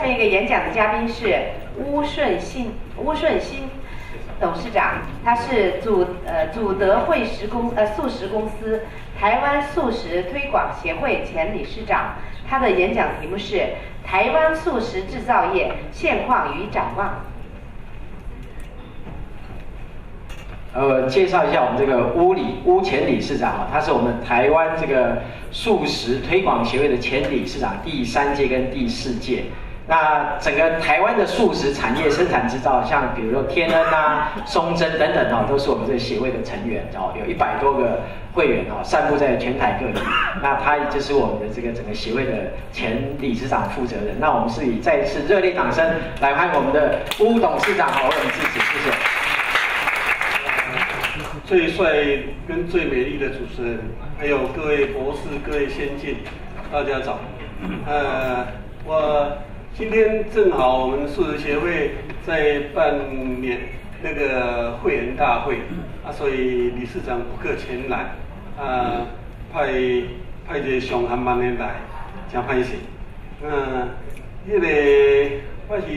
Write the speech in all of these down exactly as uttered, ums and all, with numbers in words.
面一个演讲的嘉宾是邬顺兴，邬顺兴董事长，他是祖呃祖德惠食公呃素食公司台湾素食推广协会前理事长。他的演讲题目是台湾素食制造业现况与展望。 呃，介绍一下我们这个邬理邬前理事长啊，他是我们台湾这个素食推广协会的前理事长，第三届跟第四届。那整个台湾的素食产业生产制造，像比如说天恩啊、松珍等等哦，都是我们这个协会的成员哦，有一百多个会员哦，散布在全台各地。那他就是我们的这个整个协会的前理事长负责人。那我们是以再一次热烈掌声来欢迎我们的邬董事长好，为我们致辞，谢谢。 最帅跟最美丽的主持人，还有各位博士、各位先进，大家早。呃，我今天正好我们素食协会在办年那个会员大会啊，所以理事长不客前来啊，派派一个上韩班的来，真歹势。嗯，迄、那个我是。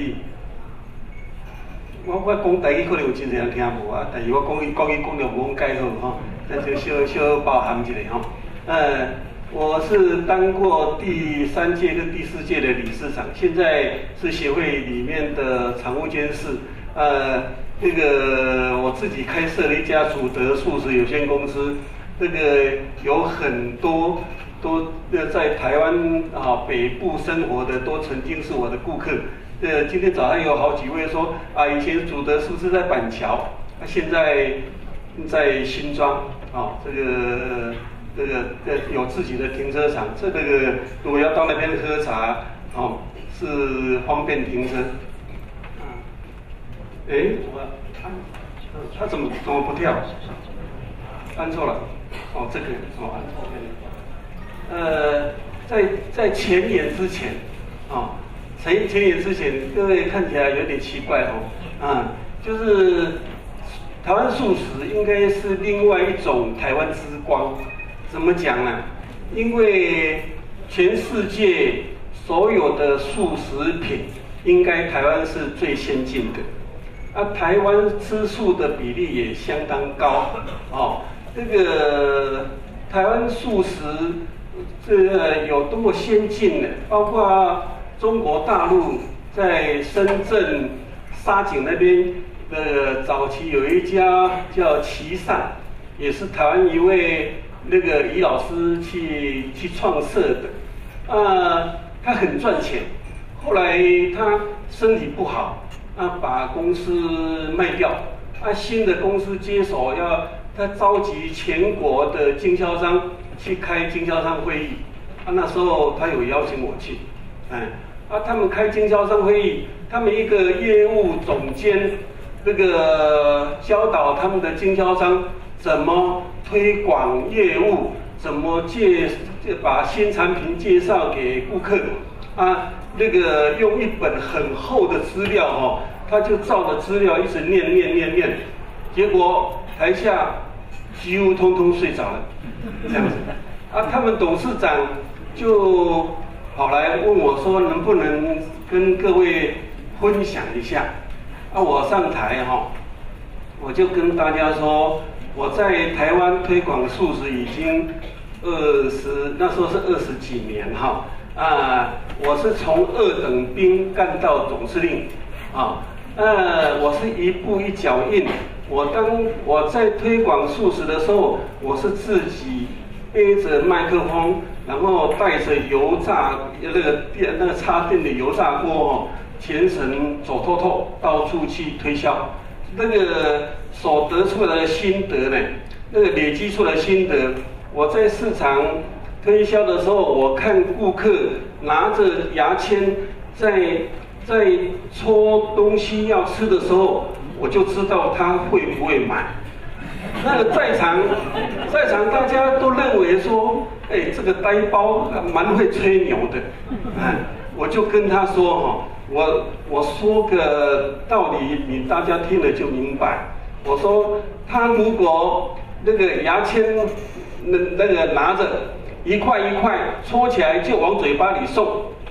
我我讲台语可能有真侪人听无啊，但是我讲国语讲得无讲介好吼，咱就小小包涵一下吼。呃，我是当过第三届跟第四届的理事长，现在是协会里面的常务监事。呃，那个我自己开设了一家祖德素食有限公司，这个有很多都在台湾啊北部生活的，都曾经是我的顾客。呃，今天早上有好几位说啊，以前祖德是不是在板桥？啊，现在在新庄啊，这个这个呃有自己的停车场，这个如果要到那边喝茶，哦，是方便停车。啊，哎，我按，他怎么怎么不跳？按错了，哦，这个哦按错了。呃，在在前年之前，啊。前前年之前，各位看起来有点奇怪哦，啊，就是台湾素食应该是另外一种台湾之光。怎么讲呢？因为全世界所有的素食品，应该台湾是最先进的。啊，台湾吃素的比例也相当高哦。这个台湾素食这个有多么先进呢？包括中国大陆在深圳沙井那边的早期有一家叫岐善，也是台湾一位那个于老师去去创设的，啊，他很赚钱，后来他身体不好，啊，把公司卖掉，啊，新的公司接手要他召集全国的经销商去开经销商会议，啊，那时候他有邀请我去，哎。啊，他们开经销商会议，他们一个业务总监，这个教导他们的经销商怎么推广业务，怎么介把新产品介绍给顾客，啊，那个用一本很厚的资料哦，他就照着资料一直念念念念，结果台下几乎通通睡着了，这样子，啊，他们董事长就跑来问我说，能不能跟各位分享一下？啊，我上台哈、哦，我就跟大家说，我在台湾推广素食已经二十，那时候是二十几年哈、哦，啊，我是从二等兵干到董事令，啊，呃，我是一步一脚印。我当我在推广素食的时候，我是自己背着麦克风。然后带着油炸那个电那个插电的油炸锅哦，全程走透透，到处去推销。那个所得出来的心得呢，那个累积出来的心得，我在市场推销的时候，我看顾客拿着牙签在在戳东西要吃的时候，我就知道他会不会买。那个在场，在场大家都认为说，哎，这个呆包蛮会吹牛的，哎，我就跟他说哈，我我说个道理，你大家听了就明白。我说他如果那个牙签那那个拿着一块一块戳起来就往嘴巴里送，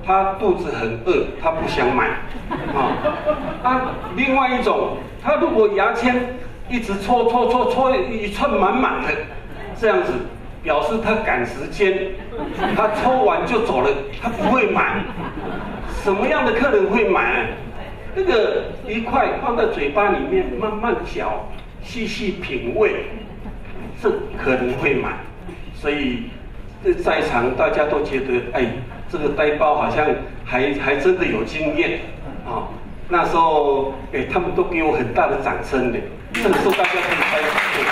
他肚子很饿，他不想买，啊，啊，另外一种，他如果牙签一直戳戳戳戳一串满满的，这样子表示他赶时间，他抽完就走了，他不会买。什么样的客人会买？那个一块放在嘴巴里面慢慢嚼，细细品味，这可能会买。所以在场大家都觉得，哎，这个呆包好像还还真的有经验啊、哦。那时候，哎，他们都给我很大的掌声的，这个时候大家可以拍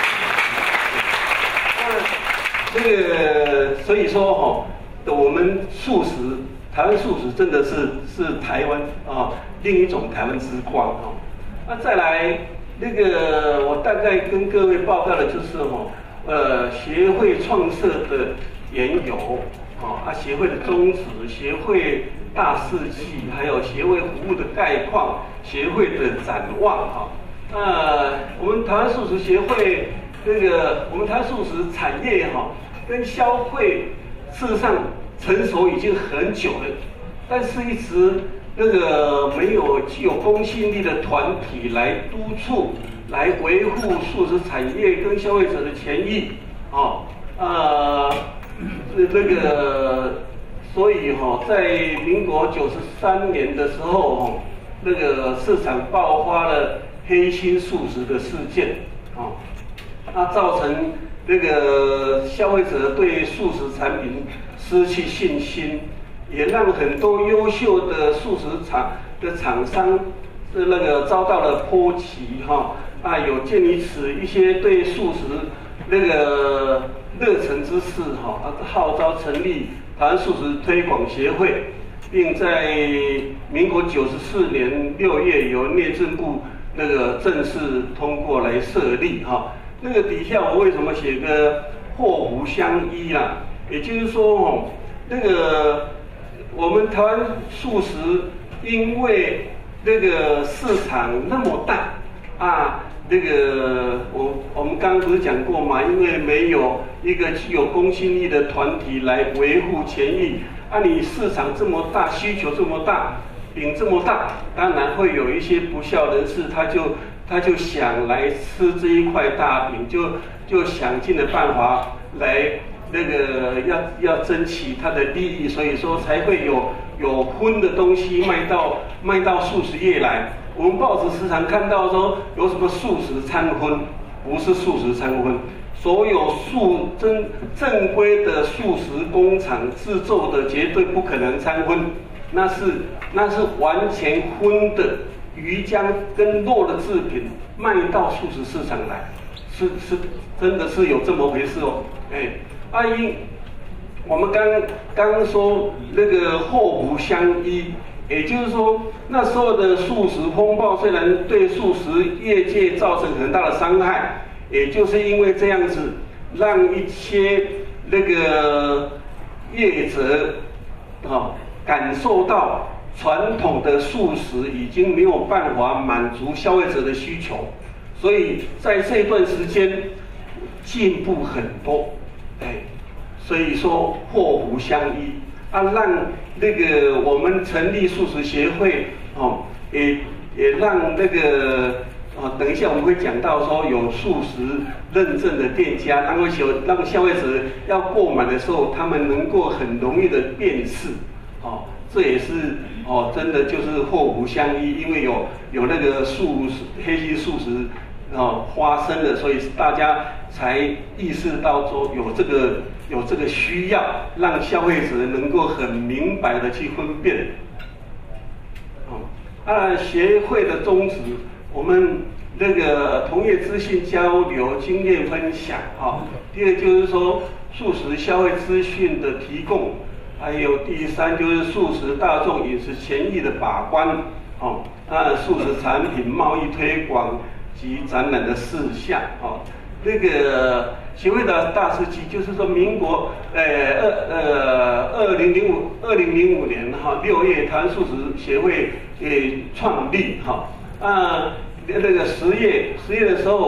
手。那这个，所以说哈、哦，我们素食，台湾素食真的是是台湾啊、哦、另一种台湾之光哈、哦。那再来那个，我大概跟各位报告的就是哈、哦，呃，协会创设的缘由。哦啊，协会的宗旨、协会大事记，还有协会服务的概况、协会的展望哈。呃，我们台湾素食协会这个，我们台湾素食产业哈，跟消费事实上成熟已经很久了，但是一直那个没有具有公信力的团体来督促、来维护素食产业跟消费者的权益啊，呃。这个，所以哈、哦，在民国九十三年的时候，哈，那个市场爆发了黑心素食的事件，啊，那造成那个消费者对素食产品失去信心，也让很多优秀的素食厂的厂商是那个遭到了波及，哈，啊，有鉴于此，一些对素食那个热忱之士哈，啊，号召成立台湾素食推广协会，并在民国九十四年六月由内政部那个正式通过来设立哈。那个底下我为什么写个祸福相依啦？也就是说哦，那个我们台湾素食因为那个市场那么大啊。那个我我们刚刚不是讲过嘛？因为没有一个具有公信力的团体来维护权益，啊，你市场这么大，需求这么大，饼这么大，当然会有一些不孝人士，他就他就想来吃这一块大饼，就就想尽了办法来那个要要争取他的利益，所以说才会有有荤的东西卖到卖到素食业来。我们报纸时常看到说有什么素食餐荤，不是素食餐荤，所有素正正规的素食工厂制作的绝对不可能餐荤，那是那是完全荤的鱼浆跟肉的制品卖到素食市场来，是是真的是有这么回事哦，哎，阿姨，我们刚刚刚说那个祸福相依。也就是说，那时候的素食风暴虽然对素食业界造成很大的伤害，也就是因为这样子，让一些那个业者啊感受到传统的素食已经没有办法满足消费者的需求，所以在这段时间进步很多，哎，所以说祸福相依。啊，让那个我们成立素食协会哦，也也让那个哦，等一下我们会讲到说有素食认证的店家，然后有让消费者要购买的时候，他们能够很容易的辨识，哦，这也是哦，真的就是祸福相依，因为有有那个素食黑心素食哦发生了，所以大家才意识到说有这个。有这个需要，让消费者能够很明白的去分辨。哦，啊，协会的宗旨，我们那个同业资讯交流、经验分享，哈、哦。第二就是说，素食消费资讯的提供，还有第三就是素食大众饮食权益的把关，哦，啊，素食产品贸易推广及展览的事项，哦。那个协会的大事记，就是说民国呃二呃二零零五二零零五年哈六月，台湾素食协会呃创立哈啊那个十月十月的时候，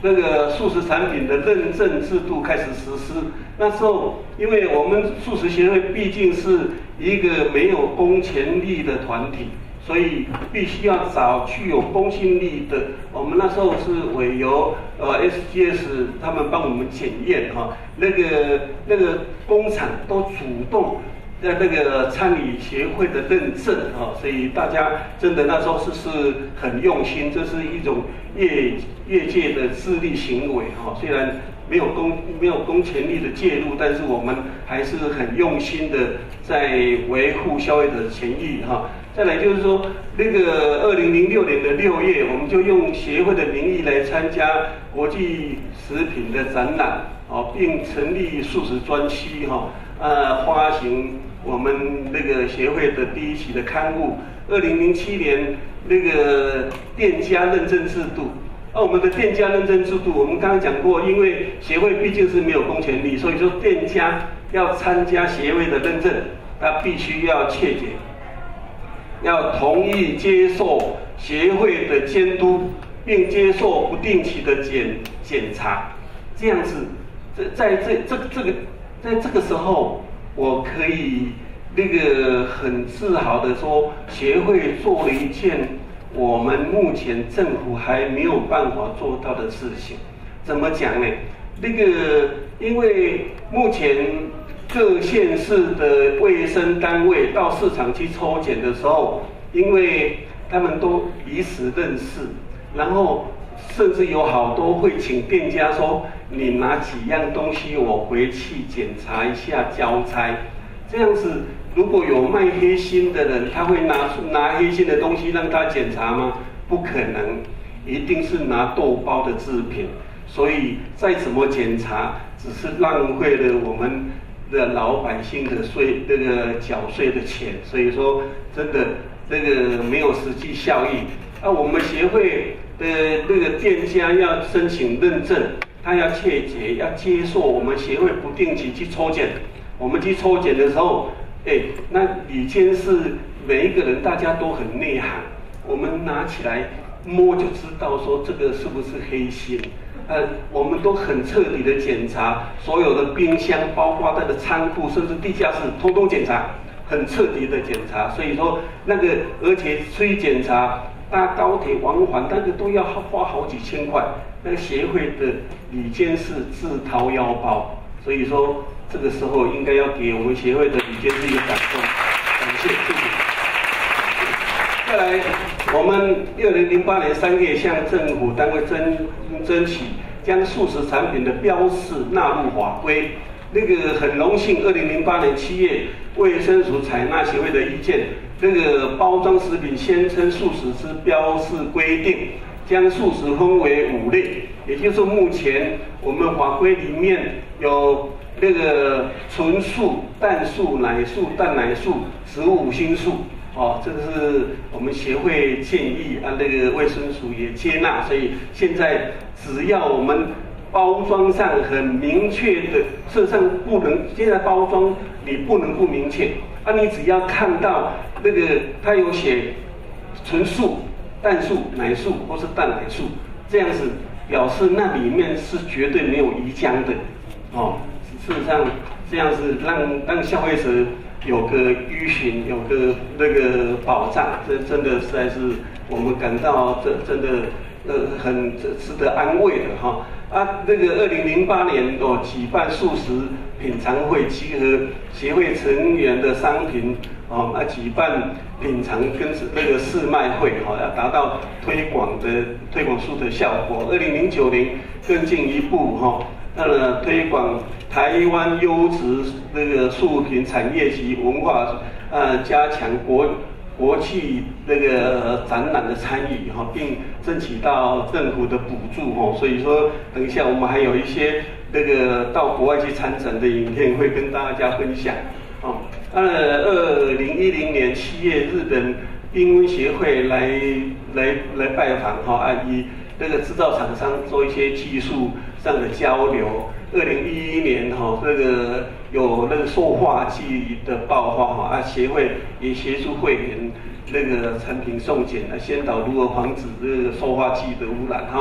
那个素食产品的认证制度开始实施。那时候，因为我们素食协会毕竟是一个没有公权力的团体，所以必须要找具有公信力的。我们那时候是委由呃 S G S 他们帮我们检验哈，那个那个工厂都主动在那个餐饮协会的认证啊，所以大家真的那时候是是很用心，这是一种业业界的自律行为哈。虽然没有公没有公权力的介入，但是我们还是很用心的在维护消费者的权益哈。再来就是说，那个二零零六年的六月，我们就用协会的名义来参加国际食品的展览哦，并成立素食专区哈，呃，发行我们那个协会的第一期的刊物。二零零七年那个店家认证制度，而、啊、我们的店家认证制度，我们刚刚讲过，因为协会毕竟是没有公权力，所以说店家要参加协会的认证，他必须要切结。要同意接受协会的监督，并接受不定期的检检查，这样子，在在这这这个在这个时候，我可以那个很自豪的说，协会做了一件我们目前政府还没有办法做到的事情。怎么讲呢？那个因为目前各县市的卫生单位到市场去抽检的时候，因为他们都彼此认识，然后甚至有好多会请店家说：“你拿几样东西，我回去检查一下交差。”这样子，如果有卖黑心的人，他会拿拿黑心的东西让他检查吗？不可能，一定是拿豆包的制品。所以再怎么检查，只是浪费了我们的老百姓的税，这个缴税的钱，所以说真的这个没有实际效益。啊，我们协会的那个店家要申请认证，他要切结，要接受我们协会不定期去抽检。我们去抽检的时候，哎，那里监事每一个人大家都很内行，我们拿起来摸就知道说这个是不是黑心。呃，我们都很彻底的检查所有的冰箱，包括它的仓库，甚至地下室，通通检查，很彻底的检查。所以说那个，而且出去检查，搭高铁往返，那个都要花好几千块。那个协会的理监事自掏腰包，所以说这个时候应该要给我们协会的理监事一个感动，感谢，谢谢。再来，我们二零零八年三月向政府单位争争取，将素食产品的标示纳入法规。那个很荣幸，二零零八年七月，卫生署采纳协会的意见，那个包装食品宣称素食之标示规定，将素食分为五类，也就是目前我们法规里面有那个纯素、蛋素、奶素、蛋奶素、植物五星素。哦，这个是我们协会建议啊，那个卫生署也接纳，所以现在只要我们包装上很明确的，事实上不能，现在包装你不能不明确啊，你只要看到那个它有写纯素、蛋素、奶素或是蛋奶素，这样子表示那里面是绝对没有移浆的，哦，事实上这样子让让消费者有个依循，有个那个保障，这真的实在是我们感到这真的呃很值得安慰的哈。啊，那个二零零八年哦举办素食品尝会，集合协会成员的商品哦啊举办品尝跟那个试卖会哈，要达到推广的推广素的效果。二零零九年更进一步哈。呃，推广台湾优质那个素品产业及文化，呃，加强国国际那个展览的参与哈，并争取到政府的补助哈。所以说，等一下我们还有一些那个到国外去参展的影片会跟大家分享。哦，呃，二零一零年七月，日本冰温协会来来来拜访哈，啊以那个制造厂商做一些技术上的交流。二零一一年哈，那个有那个塑化剂的爆发哈，啊协会也协助会员那个产品送检，来宣导如何防止这个塑化剂的污染哈。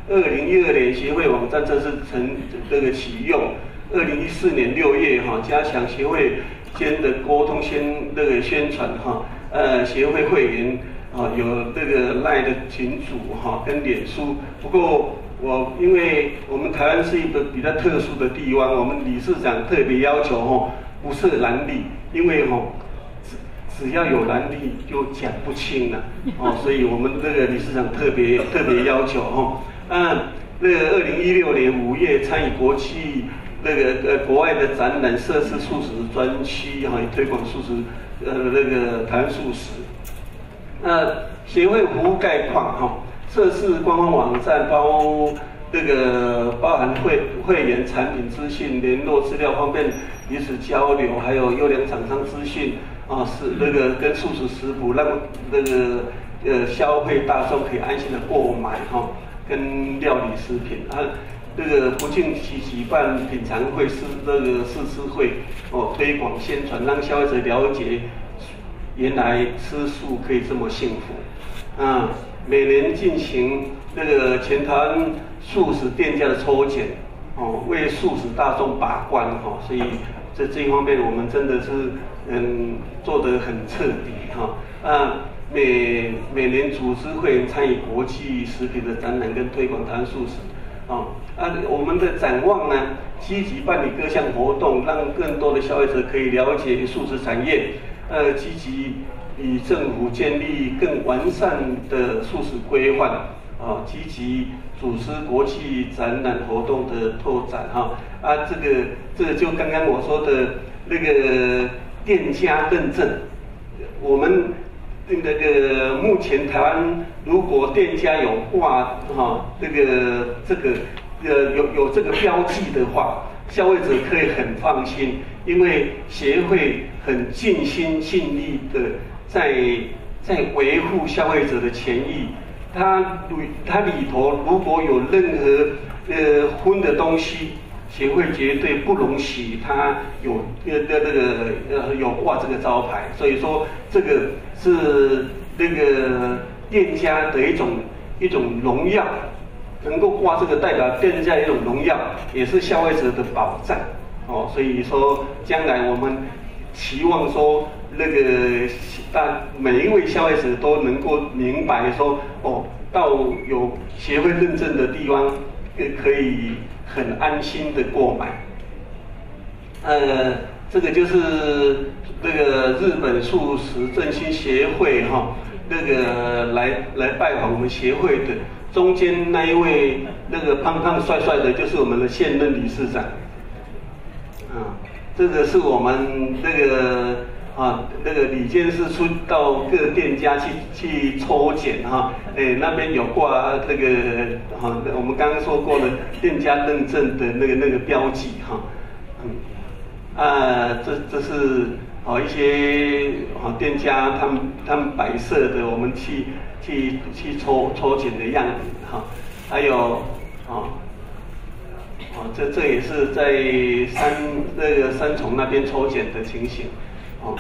二零一二年协会网站正式成这个启用，二零一四年六月哈，加强协会间的沟通宣那个宣传哈，呃，协会会员啊有这个赖的群组哈跟脸书，不过我因为我们台湾是一个比较特殊的地方，我们理事长特别要求哈不设蓝历，因为哈。只要有蓝历就讲不清了哦，所以我们这个理事长特别特别要求哦，啊，那个二零一六年五月参与国际那个呃国外的展览，设置素食专区哈，推广素食呃那个台湾素食。那协会服务概况哈，设置官方网站包这个包含会会员产品资讯、联络资料，方便彼此交流，还有优良厂商资讯。啊，是那个跟素食食谱，让那个呃消费大众可以安心的购买哈、哦，跟料理食品啊，这个不定期举办品尝会、试那个试吃会哦，推广宣传，让消费者了解原来吃素可以这么幸福啊。每年进行那个全台湾素食店家的抽检哦，为素食大众把关哈、哦，所以在这一方面我们真的是。嗯，做得很彻底哈啊！每每年组织会员参与国际食品的展览跟推广台湾素食，啊啊！我们的展望呢，积极办理各项活动，让更多的消费者可以了解素食产业，呃，积极与政府建立更完善的素食规范，啊，积极组织国际展览活动的拓展哈啊！这个这个就刚刚我说的那个。店家认证，我们那个目前台湾如果店家有挂哈这个这个呃有有这个标记的话，消费者可以很放心，因为协会很尽心尽力的在在维护消费者的权益。它里它里头如果有任何呃荤的东西。协会绝对不容许他有呃的那个呃有挂这个招牌，所以说这个是那个店家的一种一种荣耀，能够挂这个代表店家的一种荣耀，也是消费者的保障哦。所以说将来我们期望说那个大每一位消费者都能够明白说哦，到有协会认证的地方可以。很安心的购买，呃，这个就是那个日本素食振兴协会哈、哦，那个来来拜访我们协会的，中间那一位那个胖胖帅帅的，就是我们的现任理事长，啊，这个是我们那个啊那个李监事出到各店家去去抽检哈，哎那边有挂那个哈、啊，我们刚刚说过的店家认证的那个那个标记哈，嗯，啊这这是好、啊、一些好、啊、店家他们他们摆设的，我们去去去抽抽检的样子哈、啊，还有啊。哦，这这也是在三那个三重那边抽检的情形，哦，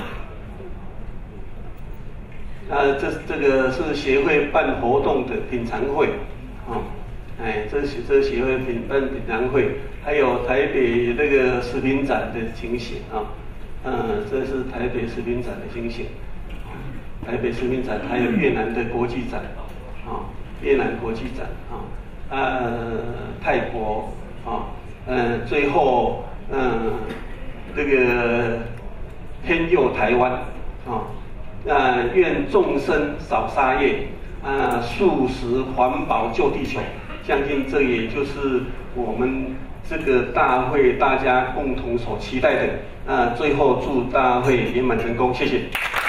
啊，这这个是协会办活动的品尝会，哦，哎，这是这协会品办品尝会，还有台北那个食品展的情形啊，嗯，这是台北食品展的情形，台北食品展还有越南的国际展，啊，越南国际展啊，呃，泰国。啊，嗯，最后，嗯，这个天佑台湾，啊，呃，愿众生少杀业，啊，素食环保救地球，相信这也就是我们这个大会大家共同所期待的。啊，最后祝大会圆满成功，谢谢。